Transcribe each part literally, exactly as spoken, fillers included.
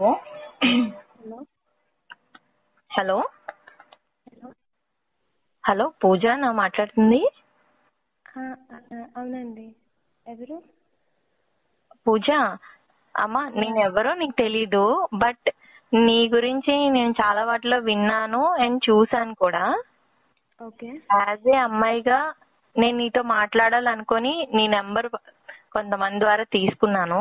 ఓ hello hello hello hello Pooja నా మాట్లాడుతుంది. ఆ, ఆ, ఆ, అవునండి. ఎవరు? పూజ అమ్మ, ఆ, నేను ఎవరో నీకు తెలీదు, బట్ నీ గురించి నేను చాలా వాటిలో విన్నాను అండ్ చూసాను కూడా. ఓకే యాజ్ ఏ అమ్మాయిగా నేను నీతో మాట్లాడాలనుకొని నీ నెంబర్ కొంతమంది ద్వారా తీసుకున్నాను.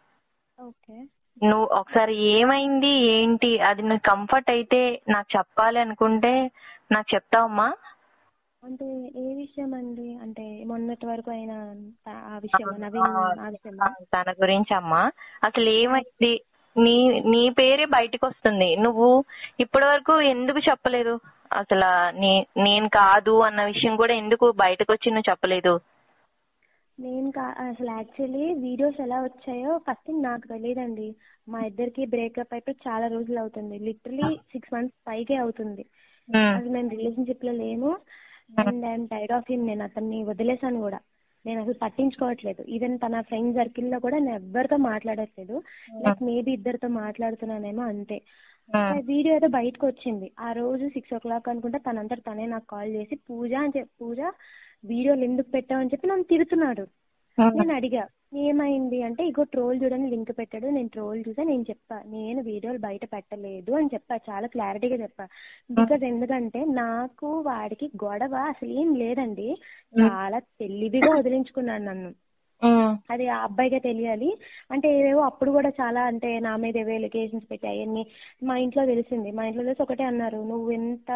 ఓకే నువ్వు ఒకసారి ఏమైంది ఏంటి అది నువ్వు కంఫర్ట్ అయితే నాకు చెప్పాలి అనుకుంటే నాకు చెప్తావమ్మా? అంటే ఏ విషయం అండి? అంటే మొన్నటి వరకు అయిన త- ఆ విషయం నవీన్ ఆ విషయమా? తన గురించి అమ్మా. అసలు ఆ, ఏమైంది? నీ నీ పేరే బయటకు వస్తుంది. నువ్వు ఇప్పటి వరకు ఎందుకు చెప్పలేదు? అసలు నీ నేను కాదు అన్న విషయం కూడా ఎందుకు బయటకు వచ్చి నువ్వు చెప్పలేదు? నేను కా అసలు యాక్చువల్లీ వీడియోస్ ఎలా వచ్చాయో ఫస్ట్ నాకు తెలియదండి. మా ఇద్దరికి బ్రేకప్ అయిపోయి చాలా రోజులు అవుతుంది. లిటరలీ సిక్స్ మంత్స్ పైగే అవుతుంది. ఉమ్, అసలు మేము రిలేషన్షిప్ లో లేము. Um, and I'm tired of him. నేను అతన్ని వదిలేసాను కూడా. నేను అసలు పట్టించుకోవట్లేదు. ఈవెన్ తన ఫ్రెండ్ సర్కిల్లో కూడా నేను ఎవ్వరితో మాట్లాడట్లేదు. లైక్ మేబీ ఇద్దరితో మాట్లాడుతున్నానేమో అంతే. ఉమ్, వీడియో ఏదో బయటకు వచ్చింది ఆ రోజు సిక్స్ ఓ క్లాక్ అనుకుంటే తనంతట తనే నాకు కాల్ చేసి పూజ అని చెప్పి పూజ వీడియోలు ఎందుకు పెట్టావని చెప్పి నన్ను తిడుతున్నాడు. ఉమ్, నేను అడిగా ఏమైంది అంటే ఇగో ట్రోల్ చూడని లింక్ పెట్టాడు, నేను ట్రోల్ చూసా, నేను చెప్పా నేను వీడియోలు బయట పెట్టలేదు అని చెప్పా. చాలా క్లారిటీగా చెప్పా. బికాజ్ ఎందుకంటే నాకు వాడికి గొడవ అసలు ఏం లేదండి. చాలా తెలివిగా వదిలించుకున్నాడు నన్ను. ఉమ్, అది ఆ అబ్బాయికే తెలియాలి. అంటే ఏవేవో అప్పుడు కూడా చాలా అంటే నా మీద ఏవో ఎలిగేషన్స్ పెట్టి అవన్నీ మా ఇంట్లో తెలిసింది. మా ఇంట్లో తెలిసి ఒకటే అన్నారు, నువ్వు ఎంత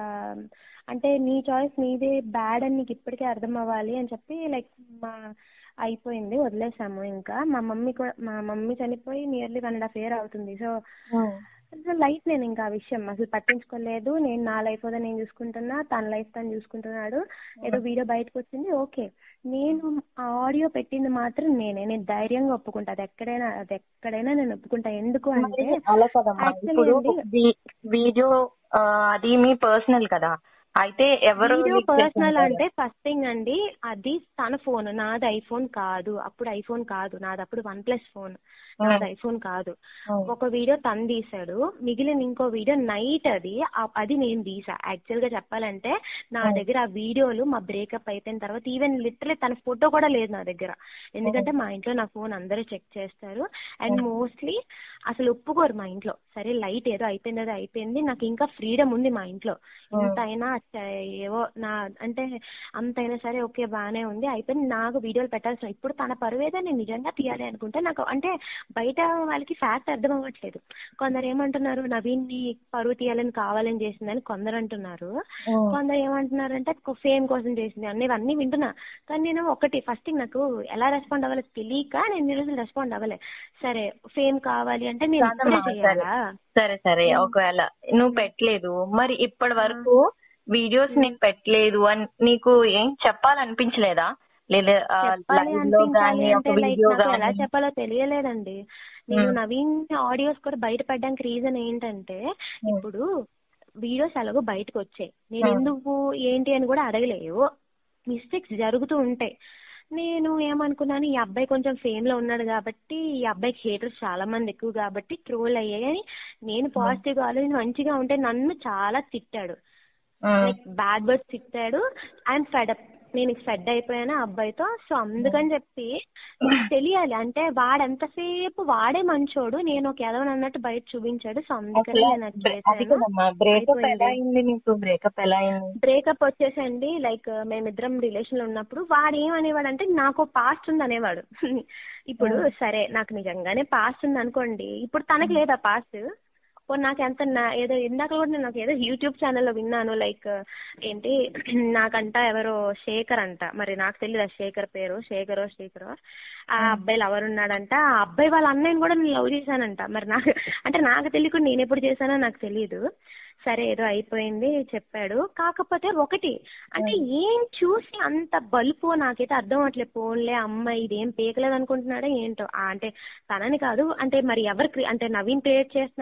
అంటే నీ చాయిస్ నీదే, బ్యాడ్ అని నీకు ఇప్పటికే అర్థం అవ్వాలి అని చెప్పి లైక్ మా అయిపోయింది, వదిలేసాము. ఇంకా మా మమ్మీ కూడా మా మమ్మీ చనిపోయి nearly one and half year అవుతుంది. సో ఉమ్, అసలు లైఫ్ నేను ఇంకా ఆ విషయం అసలు పట్టించుకోలేదు. నేను నా లైఫ్ ఏదో నేను చూసుకుంటున్నా, తన లైఫ్ తను చూసుకుంటున్నాడు. ఏదో వీడియో బయటకు వచ్చింది, ఓకే. నేను ఆ ఆడియో పెట్టింది మాత్రం నేనే. నేను ధైర్యంగా ఒప్పుకుంటా. అది ఎక్కడైనా అది ఎక్కడైనా నేను ఒప్పుకుంటా. ఎందుకు మరి అంటే అలా కదమ్మా, యాక్చువల్లీ ఇప్పుడు అండి వీ- వీడియో ఆ, అది మీ పర్సనల్ కదా, అయితే ఎవరు వీడియో లీక్ చేసి పర్సనల్ ఉంటారు? అంటే ఫస్ట్ థింగ్ అండి, అది తన ఫోన్, నాది ఐఫోన్ కాదు. అప్పుడు ఐఫోన్ కాదు నాది, అప్పుడు వన్ ప్లస్ ఫోన్, నాది ఐఫోన్ కాదు. ఒక వీడియో తను తీసాడు, మిగిలిన ఇంకో వీడియో నైట్ అది ఆ- అది నేను తీసా. యాక్చువల్ గా చెప్పాలంటే నా దగ్గర ఆ వీడియోలు మా బ్రేకప్ అయిపోయిన తర్వాత ఈవెన్ లిటరలీ తన ఫోటో కూడా లేదు నా దగ్గర. ఎందుకంటే మా ఇంట్లో నా ఫోన్ అందరూ చెక్ చేస్తారు అండ్ మోస్ట్లీ అసలు ఒప్పుకోరు మా ఇంట్లో. సరే లైట్ ఏదో అయిపోయింది, ఏదో అయిపోయింది, నాకు ఇంకా ఫ్రీడమ్ ఉంది మా ఇంట్లో. ఇంతైనా చ- ఏవో నా అంటే అంతైనా సరే ఓకే బాగానే ఉంది అయిపోయింది. నాకు వీడియోలు పెట్టాల్సిన ఇప్పుడు తన పరువేదో నేను నిజంగా తీయాలి అనుకుంటే నాకు అంటే బయట వాళ్ళకి ఫ్యాక్ట్ అర్థం అవ్వట్లేదు. కొందరు ఏమంటున్నారు, నవీన్ని పరువు తీయాలని కావాలని చేసిందని కొందరు అంటున్నారు. కొందరు ఏమంటున్నారంటే ఫేమ్ కోసం చేసింది అన్ని ఇవన్నీ వింటున్నా. కానీ నేను ఒకటి ఫస్ట్ నాకు ఎలా రెస్పాండ్ అవ్వాలో తెలియక నేను ఈ రోజు రెస్పాండ్ అవ్వలే. సరే ఫేమ్ కావాలి అంటే నేను ఇప్పుడే కాదమ్మా, సరే చేయాలా? సరే సరే ఉమ్, ఒకవేళ నువ్వు ఉమ్, పెట్టలేదు, మరి ఇప్పటి ఆ, వరకు వీడియోస్ ఉమ్. నేను పెట్టలేదు అని నీకు ఏం చెప్పాలనిపించలేదా? లేదా చెప్పాలి లైవ్ లో అనిపించాలి గానీ అంటే ఒక లైక్ వీడియో నాకు ఎలా గానీ? చెప్పాలో తెలియలేదండి. నేను ఉమ్, నవీన్ ఆడియోస్ కూడా బయట పెట్టడానికి రీజన్ ఏంటంటే ఉమ్, ఇప్పుడు వీడియోస్ ఎలాగో బయటకు వచ్చాయి, నేను ఉమ్, ఎందుకు ఏంటి అని కూడా అడగలేవు. మిస్టేక్స్ జరుగుతూ ఉంటాయి. నేను ఏమనుకున్నాను, ఈ అబ్బాయి కొంచెం ఫేమ్ లో ఉన్నాడు కాబట్టి ఈ అబ్బాయికి హేటర్స్ చాలా మంది ఎక్కువ కాబట్టి ట్రోల్ అయ్యాయి. నేను పాజిటివ్ గా ఆలోచించి మంచిగా ఉంటే నన్ను చాలా తిట్టాడు, ఉమ్, లైక్ బ్యాడ్ వర్డ్స్ తిట్టాడు. ఐఎమ్ ఫెడ్ అప్, నేను ఫెడ్ అయిపోయాను ఆ అబ్బాయితో. సో అందుకని చెప్పి నాకు తెలియాలి అంటే వాడు ఎంతసేపు వాడే మంచోడు, నేను ఒక ఎదవని అన్నట్టు బయట చూపించాడు. సో అందుకని అసలు నేను అది బ్రే- అది చేశాను. కదమ్మా, బ్రేకప్ ఎలా అయిపోయింది. అయింది నీకు? బ్రేకప్ ఎలా అయింది? బ్రేకప్ వచ్చేసండి లైక్ మేమిద్దరం రిలేషన్ లో ఉన్నప్పుడు వాడు ఏమనేవాడు అంటే నాకు పాస్ట్ ఉంది అనేవాడు. ఇప్పుడు ఉమ్, సరే నాకు నిజంగానే పాస్ట్ ఉంది అనుకోండి, ఇప్పుడు తనకి లేదా పాస్ట్? నాకు ఎంత నా- ఏదో ఇందాక కూడా నేను నాకు ఏదో యూట్యూబ్ ఛానల్లో విన్నాను, లైక్ ఏంటి నాకంట ఎవరో శేఖర్ అంట, మరి నాకు తెలియదు ఆ శేఖర్ పేరు, శేఖరో శ్రీకరో, ఆ అబ్బాయి లవర్ ఉన్నాడంట. ఆ అబ్బాయి వాళ్ళ అన్నయ్యని కూడా నేను లవ్ చేశానంట. మరి నాకు అంటే నాకు తెలియకుండా నేను ఎప్పుడు చేశానో నాకు తెలియదు. సరే ఏదో అయిపోయింది చెప్పాడు. కాకపోతే ఒకటి అంటే ఏం చూసి అంత బలుపు నాకైతే అర్థం అవట్లేదు. పోన్లే అమ్మాయి ఇదేం పీకలేదు అనుకుంటున్నాడో ఏంటో. ఆ అంటే తనని కాదు అంటే మరి ఎవరు క్రి- అంటే నవీన్ క్రియేట్ చేస్తున్నాడో లేదా నాకు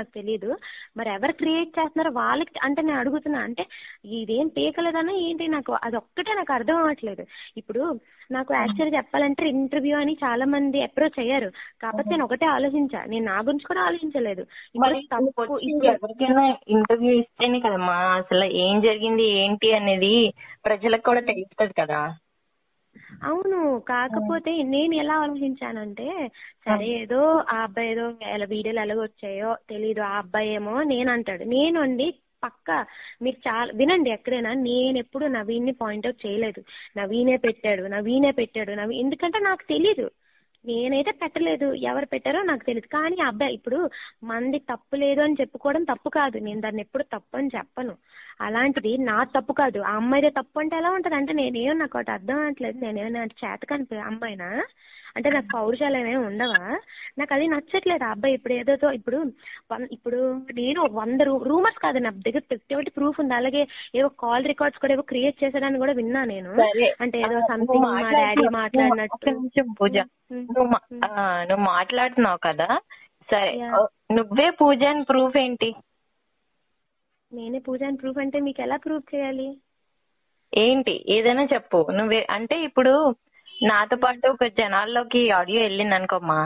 నాకు తెలియదు. మరి ఎవరు క్రియేట్ చేస్తున్నారో వాళ్ళకి అంటే నేను అడుగుతున్నా, అంటే ఇదేం పీకలేదన్నా ఏంటి, నాకు అది ఒక్కటే నాకు అర్థం అవ్వట్లేదు. ఇప్పుడు నాకు యాక్చువల్ చెప్పాలంటే ఇంటర్వ్యూ అని చాలా మంది అప్రోచ్ అయ్యారు, కాకపోతే నేను ఒకటే ఆలోచించా, నేను నా గురించి కూడా ఆలోచించలేదు. మరి ఎవరికైనా ఇంటర్వ్యూ ఇస్తేనే కదమ్మా అసలు ఏం జరిగింది ఏంటి అనేది ప్రజలకు కూడా తెలుస్తుంది కదా. అవును, కాకపోతే నేను ఎలా ఆలోచించానంటే, సరే ఏదో ఆ అబ్బాయి ఏదో ఎలా వీడియోలు ఎలాగో వచ్చాయో తెలీదు, ఆ అబ్బాయి ఏమో నేను అంటాడు, నేను అండి పక్క మీరు చాలా వినండి, ఎక్కడైనా నేను ఎప్పుడు నవీన్ని పాయింట్అవుట్ చేయలేదు, నవీనే పెట్టాడు నవీనే పెట్టాడు నవీ ఎందుకంటే నాకు తెలీదు, నేనైతే పెట్టలేదు, ఎవరు పెట్టారో నాకు తెలియదు. కానీ ఆ అబ్బాయి ఇప్పుడు మంది తప్పు లేదు అని చెప్పుకోవడం తప్పు కాదు, నేను దాన్ని ఎప్పుడు తప్పు అని చెప్పను. అలాంటిది నా తప్పు కాదు, ఆ అమ్మాయిదే తప్పు అంటే ఎలా ఉంటుంది, అంటే నేనేమో నాకు ఒకటి అర్థం అవ్వట్లేదు, నేనేమన్నా చేతకాని అమ్మాయినా, అంటే నాకు పౌరుషాలు ఏమేమి ఉండవా, నాకు అది నచ్చట్లేదు. ఆ అబ్బాయి ఇప్పుడు ఏదో ఇప్పుడు ఇప్పుడు నేను వంద రూ రూమర్స్ కాదు నా దగ్గర ప్రతి ఒక్కటి ప్రూఫ్ ఉంది, అలాగే ఏవో కాల్ రికార్డ్స్ కూడా ఏవో క్రియేట్ చేసేదాన్ని కూడా విన్నా నేను, అంటే ఏదో సంథింగ్ మా డాడీ మాట్లాడినట్టు. పూజ నువ్వు నువ్వు మాట్లాడుతున్నావు కదా, సరే నువ్వే పూజ అని ప్రూఫ్ ఏంటి? నేనే పూజ అని ప్రూఫ్ అంటే మీకు ఎలా ప్రూఫ్ చేయాలి ఏంటి, ఏదైనా చెప్పు నువ్వే. అంటే ఇప్పుడు నాతో పాటు ఒక జనాల్లోకి ఆడియో వెళ్ళింది అనుకోమ్మా,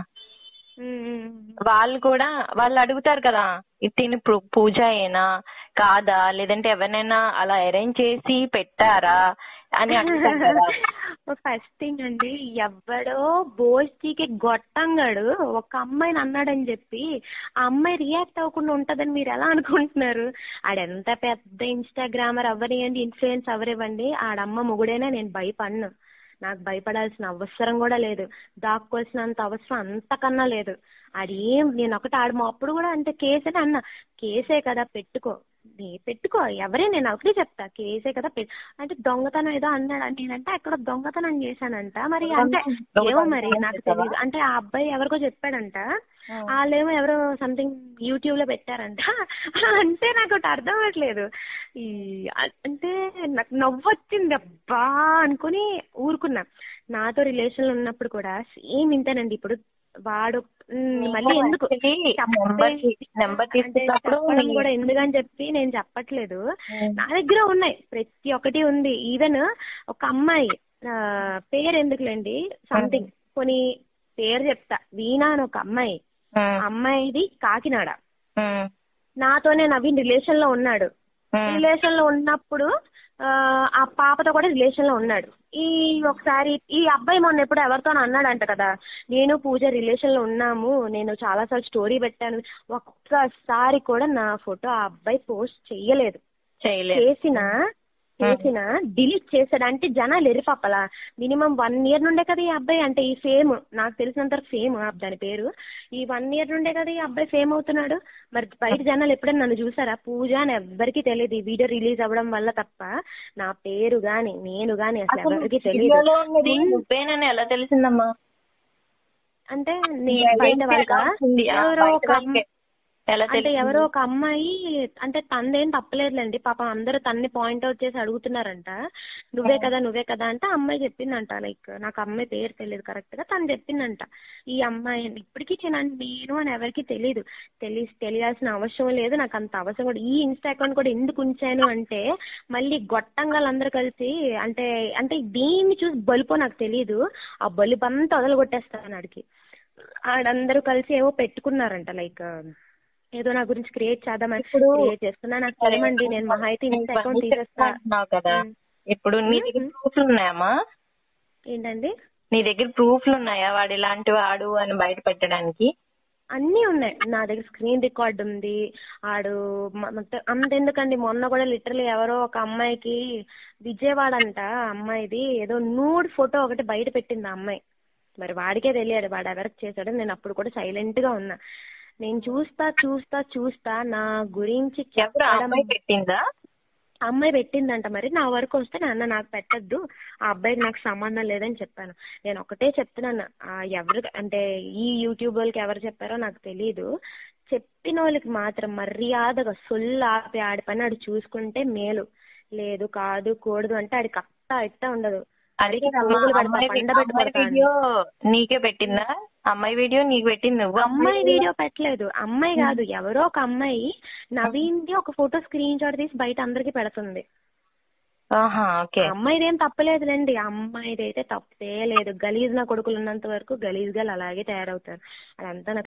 వాళ్ళు కూడా వాళ్ళు అడుగుతారు కదా తిని పూజ అయినా కాదా, లేదంటే ఎవరినైనా అలా అరేంజ్ చేసి పెట్టారా అని అంటారు కదా. ఫస్ట్ థింగ్ అండి, ఎవడో బోస్టీకి గొట్టంగాడు ఒక అమ్మాయిని అన్నాడని చెప్పి ఆ అమ్మాయి రియాక్ట్ అవ్వకుండా ఉంటదని మీరు ఎలా అనుకుంటున్నారు? ఆడెంత పెద్ద ఇన్స్టాగ్రామర్ అవ్వనివ్వండి, ఇన్ఫ్లుయెన్స్ అవ్వనివ్వండి, ఆడమ్మ మొగుడైనా నేను భయపడను, నాకు భయపడాల్సిన అవసరం కూడా లేదు, దాక్కోవాల్సినంత అవసరం అంతకన్నా లేదు. ఆడేం నేను ఒకటి ఆడ అప్పుడు కూడా అంటే కేసే అన్నా, కేసే కదా పెట్టుకో పెట్టుకో ఎవరే, నేను ఒకటి చెప్తా, కేసే కదా పెట్టు అంటే దొంగతనం ఏదో అన్నాడు, నేనంటే అక్కడ దొంగతనం చేశానంట, మరి అంటే ఏమో మరి నాకు తెలియదు, అంటే ఆ అబ్బాయి ఎవరికో చెప్పాడంట, వాళ్ళేమో ఎవరో సంథింగ్ యూట్యూబ్ లో పెట్టారంట, అంటే నాకు ఒకటి అర్థం అవ్వట్లేదు. ఈ అంటే నాకు నవ్వు వచ్చింది అబ్బా అనుకుని ఊరుకున్నా. నాతో రిలేషన్ ఉన్నప్పుడు కూడా సేమ్ ఇంతేనండి. ఇప్పుడు వాడు మళ్ళీ ఎందుకు చెప్పడం కూడా ఎందుకని చెప్పి నేను చెప్పట్లేదు, నా దగ్గర ఉన్నాయి ప్రతి ఒక్కటి ఉంది. ఈవెన్ ఒక అమ్మాయి పేరు ఎందుకులేండి, సంథింగ్ కొన్ని పేరు చెప్తా, వీణా అని ఒక అమ్మాయి, అమ్మాయిది కాకినాడ, నాతోనే నవీన్ రిలేషన్ లో ఉన్నాడు, రిలేషన్ లో ఉన్నప్పుడు ఆ పాపతో కూడా రిలేషన్ లో ఉన్నాడు. ఈ ఒకసారి ఈ అబ్బాయి మొన్న ఎప్పుడు ఎవరితో అన్నాడంట కదా, నేను పూజ రిలేషన్ లో ఉన్నాము, నేను చాలా సార్లు స్టోరీ పెట్టాను, ఒక్కసారి కూడా నా ఫోటో ఆ అబ్బాయి పోస్ట్ చెయ్యలేదు, చేసినా చేసిన డిలీట్ చేశాడు. అంటే జనాలు ఎరిపప్పలా మినిమం వన్ ఇయర్ నుండే కదా ఈ అబ్బాయి, అంటే ఈ ఫేమ్ నాకు తెలిసినంత ఫేమ్ దాని పేరు, ఈ వన్ ఇయర్ నుండే కదా ఈ అబ్బాయి ఫేమ్ అవుతున్నాడు. మరి బయట జనాలు ఎప్పుడైనా నన్ను చూసారా? పూజ అని ఎవ్వరికి తెలియదు, ఈ వీడియో రిలీజ్ అవ్వడం వల్ల తప్ప నా పేరు గాని నేను గాని అసలు ఎవరికి తెలియదు. ఎలా తెలిసిందమ్మా? అంటే నేను బయట వాళ్ళకా ఎవరో ఒక అంటే ఎవరో ఒక అమ్మాయి, అంటే తనదేం తప్పలేదులేండి పాపం, అందరూ తన్ని పాయింట్అవుట్ చేసి అడుగుతున్నారంట, నువ్వే కదా నువ్వే కదా అంటే అమ్మాయి చెప్పిందంట, లైక్ నాకు అమ్మాయి పేరు తెలియదు కరెక్ట్ గా, తను చెప్పిందంట ఈ అమ్మాయి ఇప్పటికీ నేను అని ఎవరికి తెలియదు, తెలియ తెలియాల్సిన అవసరం లేదు, నాకు అంత అవసరం కూడా. ఈ ఇన్స్టా అకౌంట్ కూడా ఎందుకు ఉంచాను అంటే మళ్ళీ గొట్టంగాళ్ళందరూ కలిసి అంటే అంటే దీన్ని చూసి బలుపో నాకు తెలియదు, ఆ బలుపంతా వదలగొట్టేస్తాను ఆడికి. ఆడందరూ కలిసి ఏవో పెట్టుకున్నారంట, లైక్ ఏదో నా గురించి క్రియేట్ చేద్దామని క్రియేట్ చేస్తున్నా, నాకు తెలియమండి, నేను మహా అయితే ఇన్స్టా అకౌంట్ తీసేస్తా కదా. ఇప్పుడు నీ దగ్గర ప్రూఫ్లు ఉన్నాయమ్మా? ఏంటండి? నీ దగ్గర ప్రూఫ్లు ఉన్నాయా వాడు ఇలాంటి వాడు అని బయట పెట్టడానికి? అన్నీ ఉన్నాయి నా దగ్గర, స్క్రీన్ రికార్డ్ ఉంది, ఆడు అంతెందుకండి మొన్న కూడా లిటరలీ ఎవరో ఒక అమ్మాయికి విజయవాడ అంట అమ్మాయిది ఏదో నూడ్ ఫోటో ఒకటి బయట పెట్టింది ఆ అమ్మాయి, మరి వాడికే తెలియాలి వాడు ఎవరికి చేశాడు. నేను అప్పుడు కూడా సైలెంట్ గా ఉన్నా, నేను చూస్తా చూస్తా చూస్తా నా గురించి చెప్పడం. పెట్టిందా అమ్మాయి పెట్టిందంట, మరి నా వరకు వస్తే నాన్న నాకు పెట్టద్దు, ఆ అబ్బాయికి నాకు సంబంధం లేదని చెప్పాను. నేను ఒకటే చెప్తున్నాను, ఎవరు అంటే ఈ యూట్యూబ్ వాళ్ళకి ఎవరు చెప్పారో నాకు తెలీదు, చెప్పిన వాళ్ళకి మాత్రం మర్యాదగా సొల్లు ఆపి ఆడి పని ఆడు చూసుకుంటే మేలు, లేదు కాదు కూడదు అంటే ఆడికి అత్తా ఇట్టా ఉండదు. అదే అందుకే కదమ్మా, పోగులు పెడతా, అమ్మాయి పండ పెట్టి అమ్మాయి కొడతా అని. వీడియో నీకే పెట్టిందా? అమ్మాయి వీడియో నీకు పెట్టింది నువ్వు? అమ్మాయి వీడియో పెట్టలేదు, అమ్మాయి కాదు, ఎవరో ఒక అమ్మాయి నవీన్ది ఒక ఫోటో స్క్రీన్ షాట్ తీసి బయట అందరికి పెడుతుంది. ఆహా, ఓకే. ఆ అమ్మాయిదేం తప్పలేదులేండి, ఆ అమ్మాయిది అయితే తప్పే లేదు. గలీజ్ నా కొడుకులు ఉన్నంత వరకు గలీజ్ గా అలాగే తయారవుతారు. అదంతా నాకు